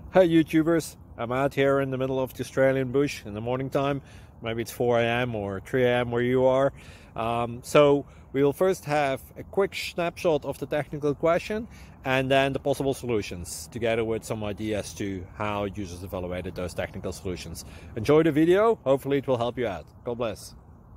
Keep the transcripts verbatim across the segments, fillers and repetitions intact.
Hey YouTubers, I'm out here in the middle of the Australian bush in the morning time. Maybe it's four A M or three A M where you are. Um, so we will first have a quick snapshot of the technical question and then the possible solutions, together with some ideas to how users evaluated those technical solutions. Enjoy the video, hopefully it will help you out. God bless.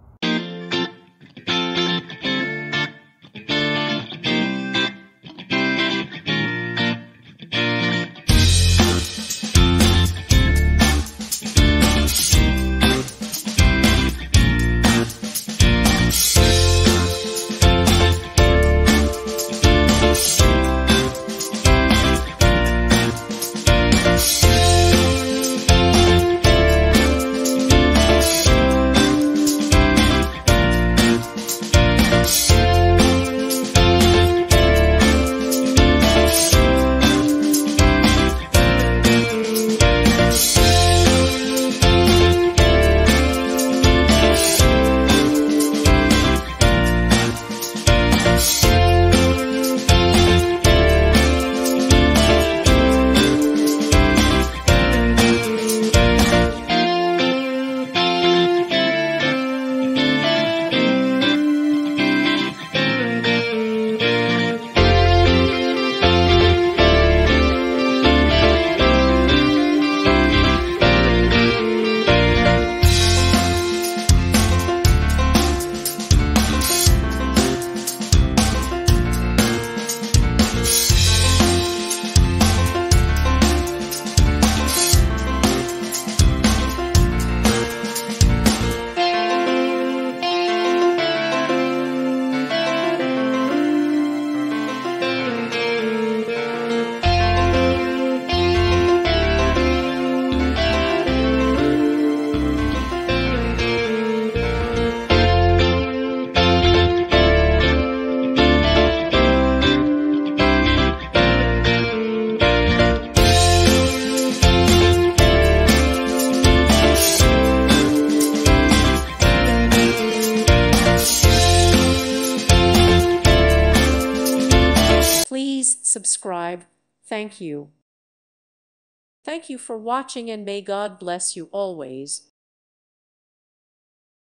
Please subscribe. Thank you. Thank you for watching, and may God bless you always.